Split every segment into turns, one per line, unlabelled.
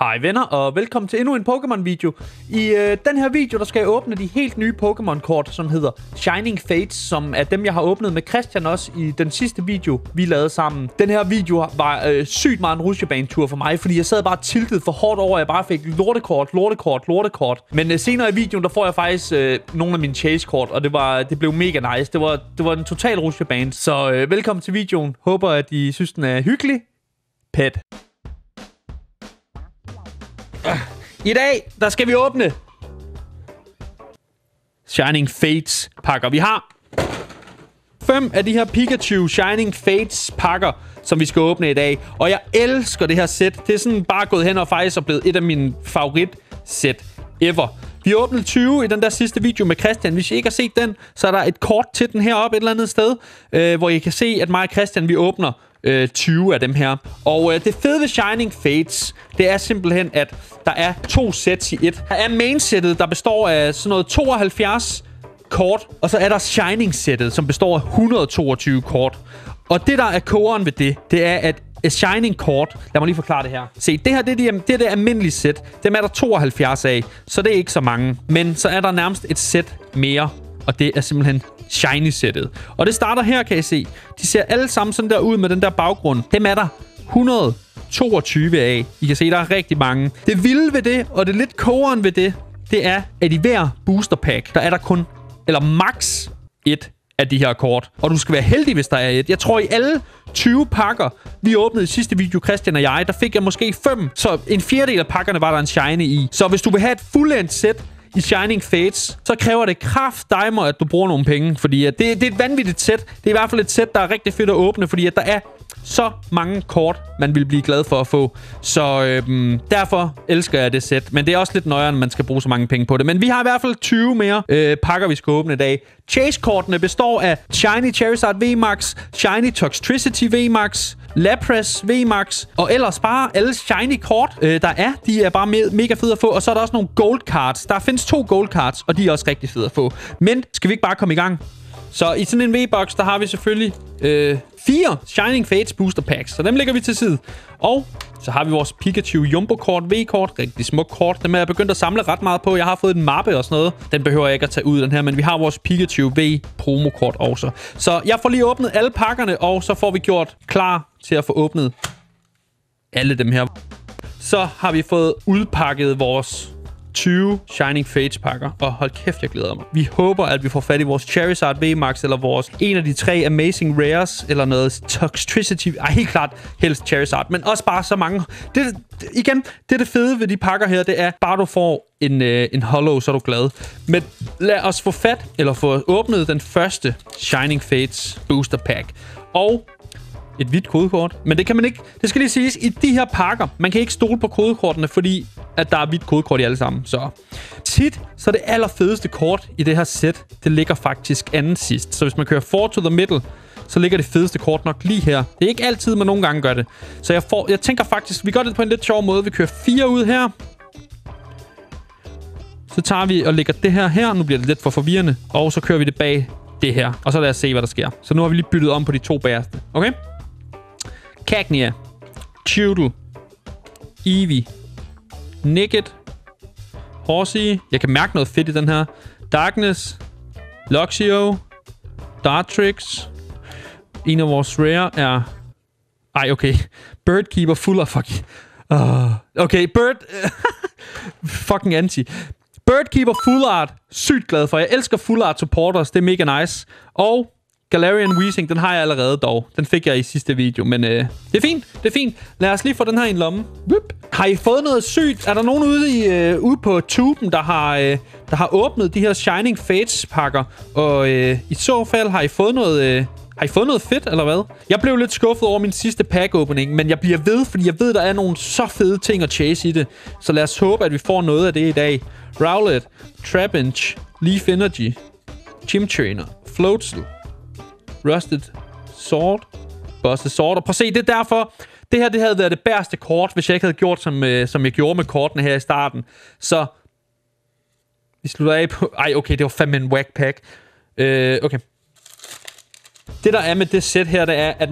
Hej venner, og velkommen til endnu en Pokémon-video. I den her video, der skal jeg åbne de helt nye Pokémon-kort, som hedder Shining Fates, som er dem, jeg har åbnet med Christian også i den sidste video, vi lavede sammen. Den her video var sygt meget en rutsjebane-tur for mig, fordi jeg sad bare tiltet for hårdt over, at jeg bare fik lortekort. Men senere i videoen, der får jeg faktisk nogle af mine chase-kort, og det blev mega nice. Det var en total rutsjebane. Så velkommen til videoen. Håber, at I synes, den er hyggelig. Pet. I dag, der skal vi åbne Shining Fates pakker. Vi har 5 af de her Pikachu Shining Fates pakker, som vi skal åbne i dag. Og jeg elsker det her sæt. Det er sådan bare gået hen og faktisk er blevet et af mine favoritsæt ever. Vi åbnede 20 i den der sidste video med Christian. Hvis I ikke har set den, så er der et kort til den heroppe et eller andet sted, hvor I kan se, at mig og Christian, vi åbner 20 af dem her. Og det fede ved Shining Fates, det er simpelthen, at der er 2 sets i et. Der er main-sættet, der består af sådan noget 72 kort, og så er der Shining-sættet, som består af 122 kort. Og det, der er koren ved det er, at Shining kort, lad mig lige forklare det her. Se, det her, det er det almindelige sæt. Dem er der 72 af, så det er ikke så mange. Men så er der nærmest et sæt mere, og det er simpelthen Shiny-sættet. Og det starter her, kan I se. De ser alle sammen sådan der ud med den der baggrund. Dem er der 122 af. I kan se, der er rigtig mange. Det vilde ved det, og det lidt kogeren ved det, det er, at i hver booster pack, der er der kun, eller max 1 af de her kort. Og du skal være heldig, hvis der er et. Jeg tror, i alle 20 pakker, vi åbnede i sidste video, Christian og jeg, der fik jeg måske 5. Så en fjerdedel af pakkerne var der en shiny i. Så hvis du vil have et fuldendt sæt i Shining Fates, så kræver det kraftedeme, at du bruger nogle penge. Fordi det er et vanvittigt sæt. Det er i hvert fald et sæt, der er rigtig fedt at åbne, fordi at der er så mange kort, man vil blive glad for at få. Så derfor elsker jeg det sæt. Men det er også lidt nøjere, man skal bruge så mange penge på det. Men vi har i hvert fald 20 mere pakker, vi skal åbne i dag. Chase-kortene består af Shiny Charizard VMAX, Shiny Toxtricity VMAX, Lapras VMAX, og ellers bare alle shiny kort, der er. De er bare mega fede at få. Og så er der også nogle gold cards. Der findes 2 gold cards, og de er også rigtig fede at få. Men skal vi ikke bare komme i gang? Så i sådan en V-box, der har vi selvfølgelig 4 Shining Fates booster packs. Så dem lægger vi til side. Og så har vi vores Pikachu Jumbo-kort, V-kort. Rigtig smuk kort. Dem er jeg begyndt at samle ret meget på. Jeg har fået en mappe og sådan noget. Den behøver jeg ikke at tage ud, den her. Men vi har vores Pikachu V-promokort også. Så jeg får lige åbnet alle pakkerne, og så får vi gjort klar til at få åbnet alle dem her. Så har vi fået udpakket vores 20 Shining Fates pakker. Og hold kæft, jeg glæder mig. Vi håber, at vi får fat i vores Charizard VMAX, eller vores en af de 3 Amazing Rares, eller noget Toxtricity. Helt klart helst Charizard, men også bare så mange. Det fede ved de pakker her, det er, bare du får en hollow, så er du glad. Men lad os få fat, eller få åbnet den første Shining Fates booster pack. Og et hvidt kodekort. Men det kan man ikke. Det skal lige siges, i de her pakker, man kan ikke stole på kodekortene, fordi at der er hvidt kodekort i alle sammen. Så tit, så det allerfedeste kort i det her sæt, det ligger faktisk anden sidst. Så hvis man kører 4 to the middle, så ligger det fedeste kort nok lige her. Det er ikke altid, man nogle gange gør det. Så jeg tænker faktisk, vi gør det på en lidt sjov måde. Vi kører 4 ud her. Så tager vi og lægger det her. Nu bliver det lidt for forvirrende. Og så kører vi det bag det her. Og så lad os se, hvad der sker. Så nu har vi lige byttet om på de 2 bagerste. Okay? Cagnia, Chewtle, Eevee, Nickit, Horsey. Jeg kan mærke noget fedt i den her. Darkness, Luxio, Dartrix. En af vores rare er... okay. Birdkeeper full of fucking... okay, fucking anti. Birdkeeper full art. Sygt glad for. Jeg elsker full art supporters. Det er mega nice. Og Galarian Weezing, den har jeg allerede dog. Den fik jeg i sidste video, men det er fint. Det er fint. Lad os lige få den her i en lomme. Whoop. Har I fået noget sygt? Er der nogen ude på tuben, der har åbnet de her Shining Fates pakker? Og i så fald har I fået noget fedt, eller hvad? Jeg blev lidt skuffet over min sidste pack-åbning, men jeg bliver ved, fordi jeg ved, der er nogle så fede ting at chase i det. Så lad os håbe, at vi får noget af det i dag. Rowlet, Trapinch, Leaf Energy, Chimtrainer, Floatzel, Rusted Sword, Busted Sword. Og prøv at se, det er derfor, det her det havde været det bedste kort, hvis jeg ikke havde gjort, som jeg gjorde med kortene her i starten. Så vi slutter af på... okay, det var fandme en whack pack. Okay. Det der er med det sæt her, det er, at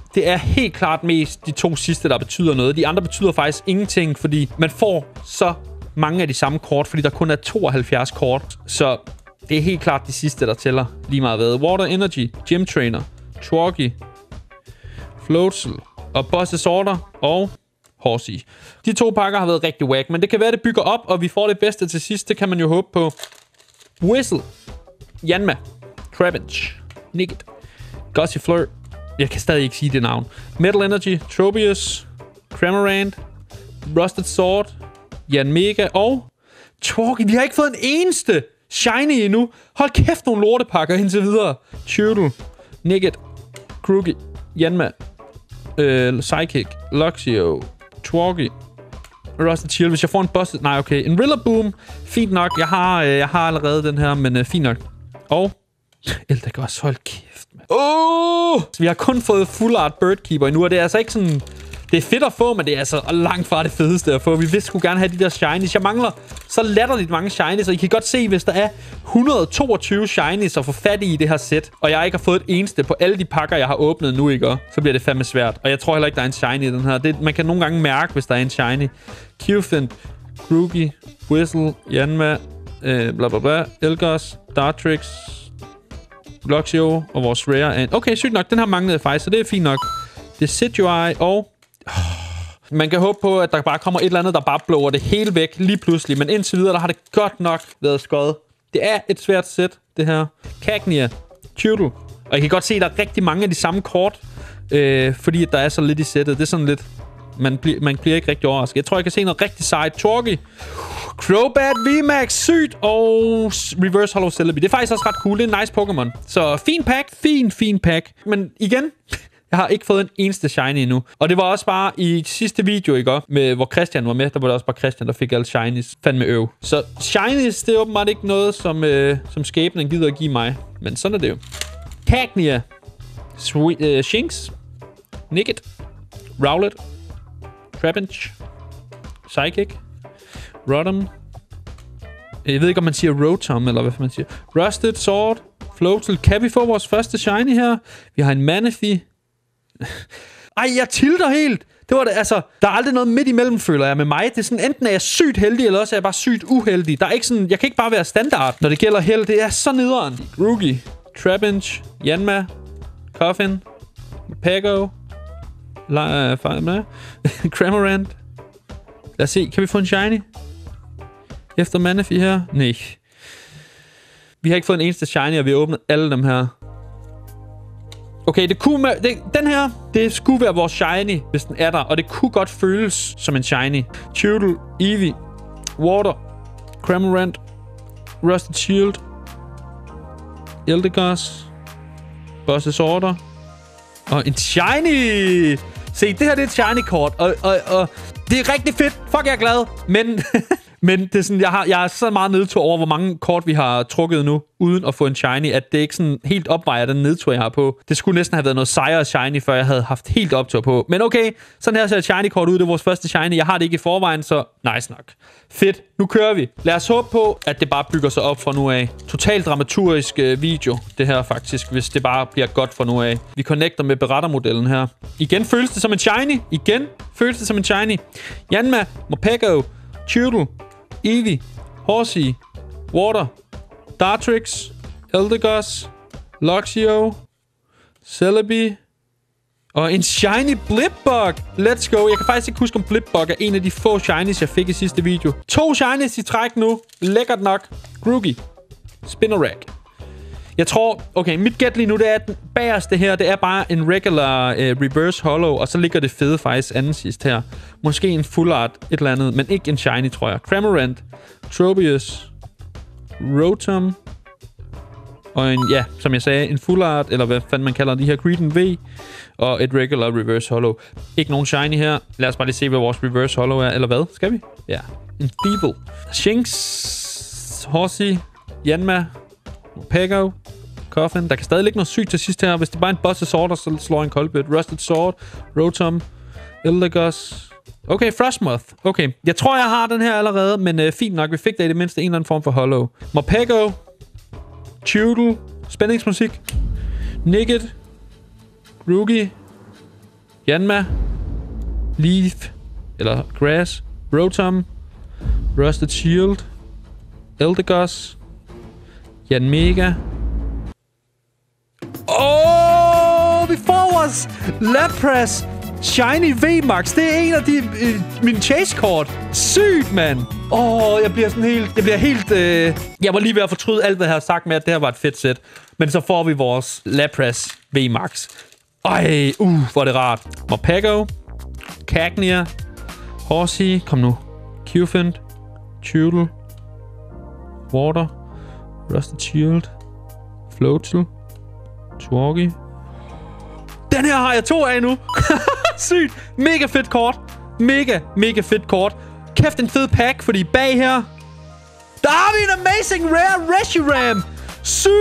Det er helt klart mest de 2 sidste, der betyder noget. De andre betyder faktisk ingenting, fordi man får så mange af de samme kort, fordi der kun er 72 kort. Så det er helt klart de sidste, der tæller lige meget hvad. Water Energy, Gym Trainer, Twargy, Floatzel og Boss's Order og Horsey. De 2 pakker har været rigtig whack, men det kan være, det bygger op, og vi får det bedste til sidst. Det kan man jo håbe på. Whistle, Yanma, Trapinch, Nickit, Gossifleur. Jeg kan stadig ikke sige det navn. Metal Energy, Tropius, Cramorant, Rusted Sword, Yanmega og Twargy. Vi har ikke fået en eneste shiny endnu. Hold kæft, nogle lortepakker indtil videre. Turtle, Nickit, Grookey, Yanma, Psychic, Luxio, Twargy, Rusted Shield. Hvis jeg får en boss... Nej, okay. En Rillaboom. Fint nok. Jeg har allerede den her, men fint nok. Og... Eldegoss, hold kæft, mand. Vi har kun fået Full Art Birdkeeper endnu, og det er altså ikke sådan... Det er fedt at få, men det er altså langt fra det fedeste at få. Vi vil sgu gerne have de der shinies. Jeg mangler så latterligt mange shinies, og I kan godt se, hvis der er 122 shinies at få fat i det her sæt, og jeg ikke har fået et eneste på alle de pakker, jeg har åbnet nu, ikke? Så bliver det fandme svært. Og jeg tror heller ikke, der er en shiny i den her. Man kan nogle gange mærke, hvis der er en shiny. Qfint, Grookey, Whistle, Yanma, bla bla bla, Eldegoss, Dartrix, Luxio og vores Rare. Okay, sygt nok. Den her manglede faktisk, så det er fint nok. Det er Decidueye og... Man kan håbe på, at der bare kommer et eller andet, der bare blower det hele væk lige pludselig. Men indtil videre, der har det godt nok været skøjet. Det er et svært sæt, det her. Cagnia, Turtle. Og I kan godt se, at der er rigtig mange af de samme kort. Fordi der er så lidt i sættet. Det er sådan lidt... Man bliver ikke rigtig overrasket. Jeg tror, jeg kan se noget rigtig sejt. Twargy, Crobat VMAX, sygt. Og Reverse Hollow Celebi. Det er faktisk også ret cool. Det er en nice Pokémon. Så fin pack. Fin pack. Men igen... Jeg har ikke fået en eneste shiny endnu. Og det var også bare i sidste video, ikke? Hvor Christian var med. Der var det også bare Christian, der fik alle shinies. Fandme øv. Så shinies, det er åbenbart ikke noget, som skæbnen gider at give mig. Men sådan er det jo. Cagnia. Shinx. Nickit. Rowlet. Trapinch. Psychic. Rotom. Jeg ved ikke, om man siger Rotom, eller hvad man siger. Rusted Sword. Floatzel. Kan vi få vores første shiny her? Vi har en Manaphy. Ej, jeg tilter helt. Det var det, altså, der er aldrig noget midt imellem, føler jeg med mig. Det er sådan, enten er jeg sygt heldig, eller også er jeg bare sygt uheldig. Der er ikke sådan, jeg kan ikke bare være standard, når det gælder held. Det er så nederen. Grookey, Trapinch, Yanma, Coffin, Pago, Cramorant. Lad os se, kan vi få en shiny? Efter Manaphy her? Nej. Vi har ikke fået en eneste shiny, og vi har åbnet alle dem her. Okay, den her, det skulle være vores shiny, hvis den er der. Og det kunne godt føles som en shiny. Turtle, Eevee, Water, Cramorant, Rusted Shield, Eldegoss, Boss's Order og en shiny! Se, det her det er et shiny-kort, og det er rigtig fedt. Fuck, jeg er glad. Men det er sådan, jeg er så meget nedtur over, hvor mange kort vi har trukket nu, uden at få en shiny, at det ikke sådan helt opvejer den nedtur, jeg har på. Det skulle næsten have været noget sejere shiny, før jeg havde haft helt optur på. Men okay, sådan her ser et shiny-kort ud. Det er vores første shiny. Jeg har det ikke i forvejen, så nice nok. Fedt. Nu kører vi. Lad os håbe på, at det bare bygger sig op fra nu af. Totalt dramaturgisk video, det her faktisk, hvis det bare bliver godt fra nu af. Vi connecter med berettermodellen her. Igen føles det som en shiny. Yanma, Morpeko, Turtle, Eevee, Horsey, Water, Dartrix, Eldegoss, Luxio, Celebi og en shiny Blipbug. Let's go. Jeg kan faktisk ikke huske, om Blipbug er en af de få shinies, jeg fik i sidste video. 2 shinies i træk nu. Lækkert nok. Grookey, Spinarak. Jeg tror, okay, mit gæt lige nu, det er, at bagerste her, det er bare en regular reverse hollow, og så ligger det fede faktisk anden sidst her. Måske en full art, et eller andet, men ikke en shiny, tror jeg. Cramorant, Tropius, Rotom, og en, ja, som jeg sagde, en full art, eller hvad fanden man kalder de her, Greedent V, og et regular reverse hollow. Ikke nogen shiny her. Lad os bare lige se, hvad vores reverse hollow er, eller hvad? Skal vi? Ja. En Thievul, Shinx, Horsey, Yanma, Pago, Coffin. Der kan stadig ligge noget sygt til sidst her. Hvis det bare er en Boss's Order, så slår en Colbit. Rusted Sword, Rotom, Eldegoss. Okay, Frostmoth. Okay, jeg tror, jeg har den her allerede, men fint nok. Vi fik da i det mindste en eller anden form for hollow. Morpeko, Turtle, spændingsmusik, Nickit, Grookey, Yanma. Leaf. Eller Grass. Rotom. Rusted Shield. Eldegoss. Yanmega. Vi får vores Lapras Shiny VMAX. Det er en af de mine chase-kort. Sygt, mand. Jeg bliver helt... Jeg var lige ved at fortryde alt, hvad jeg har sagt med, at det her var et fedt sæt. Men så får vi vores Lapras VMAX. Hvor er det rart. Morpeko. Cagnia. Horsey. Kom nu. Qfint. Chewtle. Water. Rusted Shield. Floatzel. Twoggy. Den her har jeg 2 af nu. Sygt. Mega fedt kort. Mega fedt kort. Kæft en fed pack, fordi bag her... Der har vi en amazing rare Reshiram. Sygt.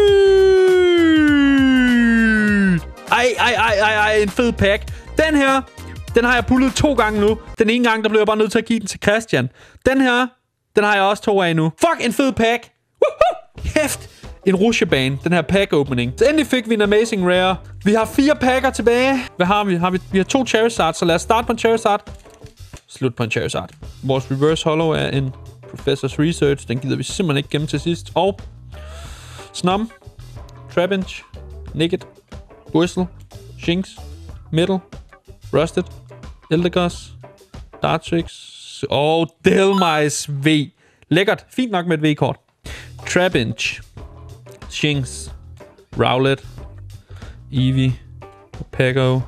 En fed pack. Den her, den har jeg pullet 2 gange nu. Den ene gang, der blev jeg bare nødt til at give den til Christian. Den her, den har jeg også 2 af nu. Fuck, en fed pack. Woohoo! Kæft. En rushebane, den her pack-opening. Så endelig fik vi en amazing rare. Vi har 4 pakker tilbage. Hvad har vi? Vi har 2 Charizard, så lad os starte på en Charizard. Slut på en Charizard. Vores reverse hollow er en Professor's Research. Den gider vi simpelthen ikke gemme til sidst. Og Snom, Trapinch, Nickit, Whistle, Shinx, Middle, Rusted, Eldegoss, Dartrix og Dhelmise V. Lækkert. Fint nok med et V-kort. Trapinch, Shinx, Rowlet, Eevee, Morpeko,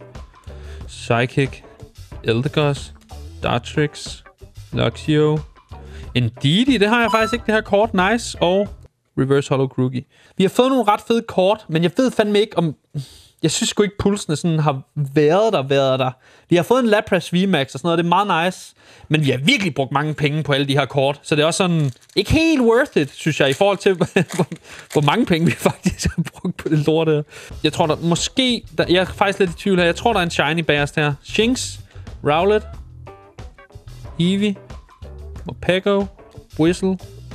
Psychic, Eldegoss, Dartrix, Luxio, Indeedee, det har jeg faktisk ikke, det her kort, nice, og Reverse Hollow Grookey. Vi har fået nogle ret fede kort, men jeg ved fandme ikke om... Jeg synes sgu ikke, pulsene sådan har været der. Vi har fået en Lapras VMAX og sådan noget, det er meget nice. Men vi har virkelig brugt mange penge på alle de her kort. Så det er også sådan, ikke helt worth it, synes jeg, i forhold til, hvor mange penge vi faktisk har brugt på det lort her. Jeg tror, jeg er faktisk lidt i tvivl her. Jeg tror, der er en shiny bagerst her. Shinx, Rowlet, Eevee, Morpeko, Whistle,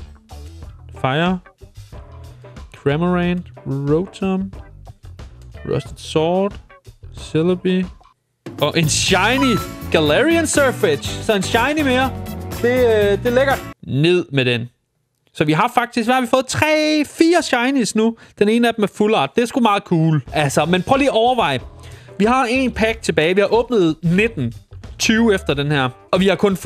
Fire, Cramorant, Rotom, Rusted Sword, Celebi og en shiny Galarian Surfetch. Så en shiny mere. Det er lækkert. Ned med den. Så vi har faktisk, hvad har vi fået? 3-4 shinies nu. Den ene af dem er full art. Det er sgu meget cool. Altså, men prøv lige at overveje. Vi har en pack tilbage. Vi har åbnet 20 efter den her. Og vi har kun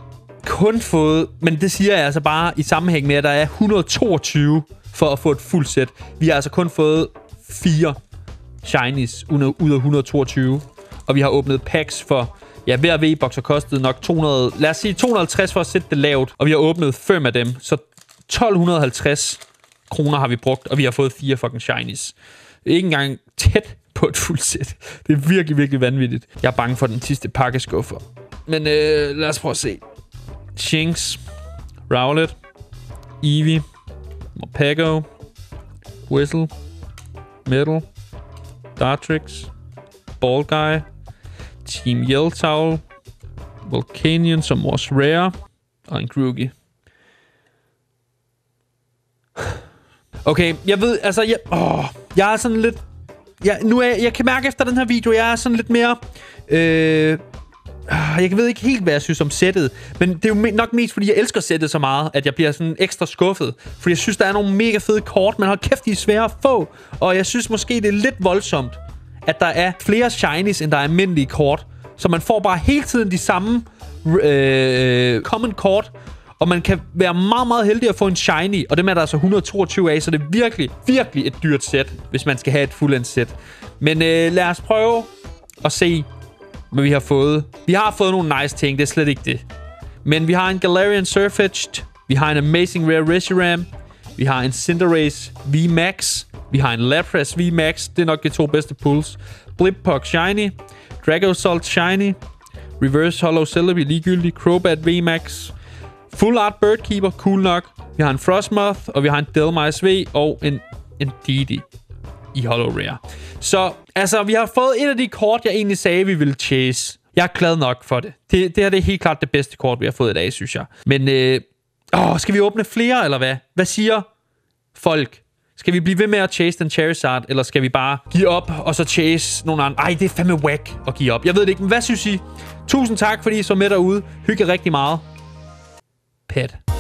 fået, men det siger jeg altså bare i sammenhæng med, at der er 122 for at få et fuldt sæt. Vi har altså kun fået 4 shinies ud af 122. Og vi har åbnet packs for... Ja, hver V-boxer kostede nok 200... Lad os sige 250 for at sætte det lavt. Og vi har åbnet 5 af dem. Så 1250 kroner har vi brugt. Og vi har fået 4 fucking shinies. Ikke engang tæt på et fuldt sæt. Det er virkelig, virkelig vanvittigt. Jeg er bange for den sidste pakkeskuffer. Men lad os prøve at se. Shinx, Rowlet, Eevee, Morpeko, Whistle, Middle, Dartrix, Ball Guy, Team Yellowtail, Volcanion som vores rare, og en Grookey. Okay, jeg ved, altså, jeg er sådan lidt... Jeg kan mærke efter den her video, jeg er sådan lidt mere... Jeg ved ikke helt, hvad jeg synes om sættet. Men det er jo nok mest, fordi jeg elsker sættet så meget, at jeg bliver sådan ekstra skuffet. Fordi jeg synes, der er nogle mega fede kort, men hold kæft, de er svære at få. Og jeg synes måske, det er lidt voldsomt, at der er flere shinies, end der er almindelige kort. Så man får bare hele tiden de samme common kort. Og man kan være meget, meget heldig at få en shiny. Og dem er der altså 122 af, så det er virkelig, virkelig et dyrt sæt, hvis man skal have et fuldendt sæt. Men lad os prøve at se, hvad vi har fået. Vi har fået nogle nice ting, det er slet ikke det. Men vi har en Galarian Surfetched. Vi har en Amazing Rare Reshiram. Vi har en Cinderace VMAX. Vi har en Lapras VMAX. Det er nok de 2 bedste pulls. Blipbug Shiny. Dragozolt Shiny. Reverse Hollow Celebi ligegyldig. Crobat VMAX. Full Art Birdkeeper. Cool nok. Vi har en Frostmoth. Og vi har en Dhelmise V. Og en Indeedee i Hollow Rare. Så altså, vi har fået et af de kort, jeg egentlig sagde, vi ville chase. Jeg er glad nok for det. Det her det er helt klart det bedste kort, vi har fået i dag, synes jeg. Men, skal vi åbne flere, eller hvad? Hvad siger folk? Skal vi blive ved med at chase den Charizard, eller skal vi bare give op, og så chase nogle andre? Ej, det er fandme whack at give op. Jeg ved det ikke, men hvad synes I? Tusind tak, fordi I så med derude. Hygge rigtig meget. Pet.